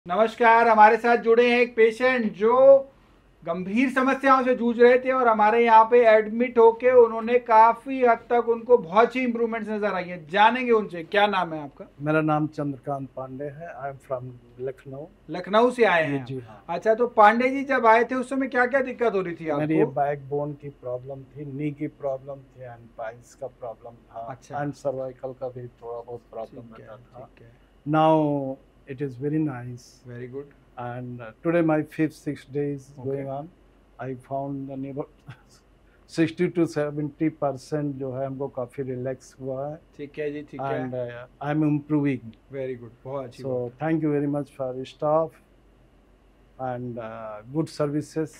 नमस्कार। हमारे साथ जुड़े हैं एक पेशेंट जो गंभीर समस्याओं से जूझ रहे थे और हमारे यहाँ पे एडमिट होके उन्होंने काफी हद तक उनको बहुत सी इंप्रूवमेंट्स नजर आई हैं। जानेंगे उनसे। क्या नाम है आपका? मेरा नाम चंद्रकांत पांडे है। I am from Lucknow. Lucknow से आए हैं जी आप? हाँ। अच्छा, तो पांडे जी जब आए थे उस समय क्या क्या दिक्कत हो रही थी मेरी ये आपको? बैक बोन की प्रॉब्लम थी, नी की प्रॉब्लम थी एंड पाइल्स का प्रॉब्लम था अच्छा, एंड सर्वाइकल का भी थोड़ा बहुत प्रॉब्लम ठीक है, रहता था। ठीक है। Now it is very nice very good. And today my fifth 6 days okay. Going on. I found the neighbour 60 to 70% जो है हमको काफ़ी रिलैक्स हुआ है ठीक है जी, ठीक है। And I am improving. Very good, बहुत अच्छी सो बात है। Thank you very much for staff and good services.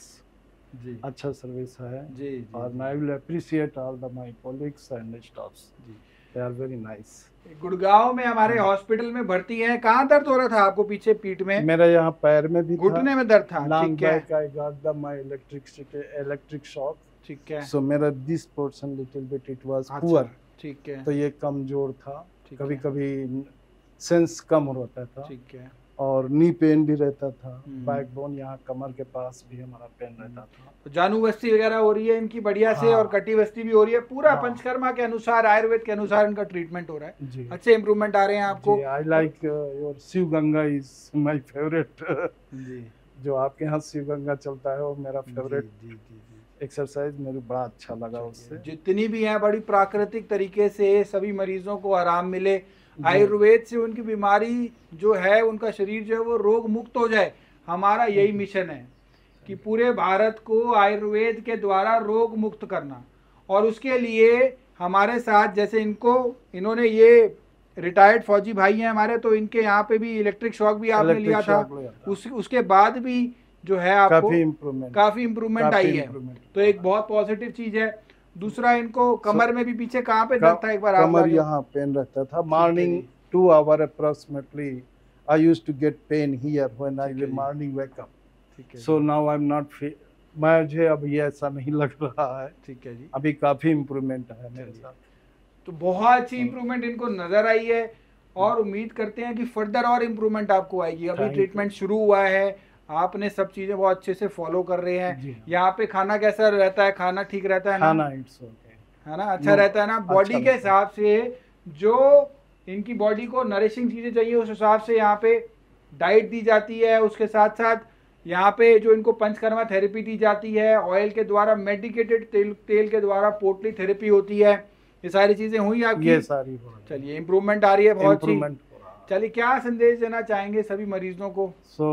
जी अच्छा सर्विस है जी जी और जी I will appreciate all the my colleagues and staffs. जी। They are very nice. Gurgaon में हमारे हॉस्पिटल में भर्ती हैं। कहाँ दर्द हो रहा था आपको? पीछे पीठ में? मेरा यहाँ पैर में भी था, घुटने में दर्द था? लॉन्ग ठीक है, back I got the my electric shock. ठीक है। सो मेरा this portion little bit it was अच्छा, पुअर, ठीक है, तो ये कमजोर था। ठीक कभी है, कभी सेंस कम होता था ठीक है। और नी पेन भी रहता था। हम्म। बैक बोन यहाँ कमर के पास भी हमारा पेन रहता था। तो जानू बस्ती वगैरह हो रही है इनकी बढ़िया से, और हाँ कटी बस्ती भी हो रही है। पूरा हाँ पंचकर्मा के अनुसार, आयुर्वेद के अनुसार इनका ट्रीटमेंट हो रहा है। जी अच्छे इंप्रूवमेंट आ रहे हैं आपको। जी। आई और like your Shiv Ganga is my favourite. जी जो आपके यहाँ शिव गंगा चलता है वो मेरा जी फेवरेट जी जी जी। एक्सरसाइज, मेरे बड़ा अच्छा लगा चलिए, उससे। जितनी भी हैं बड़ी प्राकृतिक तरीके से सभी मरीजों को आराम मिले। जी आयुर्वेद से उनकी बीमारी जो है, उनका शरीर जो है वो रोग मुक्त हो जाए। हमारा यही मिशन है कि पूरे भारत को आयुर्वेद के द्वारा रोग मुक्त करना। और उसके लिए हमारे साथ, जैसे इन्होंने ये रिटायर्ड फौजी भाई हैं हमारे, तो इनके यहाँ पे भी इलेक्ट्रिक शॉक भी आपने इलेक्ट्रिक लिया था। शॉक लिया था। उसके बाद भी जो है आपको काफी इम्प्रूवमेंट, काफ़ी इम्प्रूवमेंट काफी आई है। इम्प्रूवमेंट तो हुआ एक है। बहुत पॉजिटिव चीज़ है। दूसरा, इनको सो कमर में भी पीछे कहाँ पे दर्द था? एक बार आप कमर लाके। यहाँ पेन रहता था। ठीक है मॉर्निंग जी, 2 hour approximately I used to get pain here when I ठीक है will ji, morning wake up. ठीक है So ji, now I'm not feel, मुझे अब ये ऐसा नहीं लग रहा है। ठीक है जी। अभी काफी इम्प्रूवमेंट है मेरे चलिए, साथ। तो बहुत अच्छी थैंक इंप्रूवमेंट इनको नज़र आई है। और उम्मीद करते हैं कि फर्दर और इम्प्रूवमेंट आपको आएगी। अभी यू। ट्रीटमेंट शुरू हुआ है, आपने सब चीज़ें बहुत अच्छे से फॉलो कर रहे हैं। जी हाँ। यहाँ पे खाना कैसा रहता है? खाना ठीक रहता है ना? खाना इट्स ओके। है ना? अच्छा नो, रहता है ना? अच्छा बॉडी के लगता है। हिसाब से जो इनकी बॉडी को नरिशिंग चीज़ें चाहिए, उस हिसाब से यहाँ पे डाइट दी जाती है। उसके साथ साथ यहाँ पे जो इनको पंचकर्मा थेरेपी दी जाती है, ऑयल के द्वारा, मेडिकेटेड तेल तेल के द्वारा पोटली थेरेपी होती है। ये सारी चीज़ें हुई आपकी? ये सारी हो रही चलिए, इम्प्रूवमेंट आ रही है है, बहुत सी। इम्प्रूवमेंट हो रहा है। चलिए, क्या संदेश देना चाहेंगे सभी मरीजों को? सो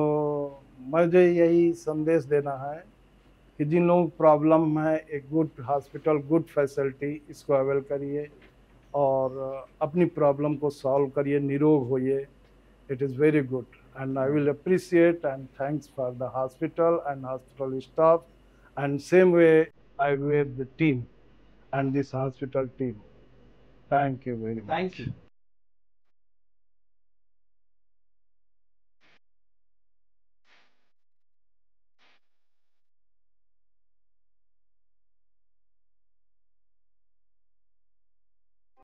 मुझे यही संदेश देना है कि जिन लोगों को प्रॉब्लम है, एक गुड हॉस्पिटल, गुड फैसिलिटी, इसको अवेल करिए और अपनी प्रॉब्लम को सॉल्व करिए, निरोग होइए। It is very good and I will appreciate and thanks for the hospital and hospital staff and same way I with the team and this hospital team. Thank you very thank much. You.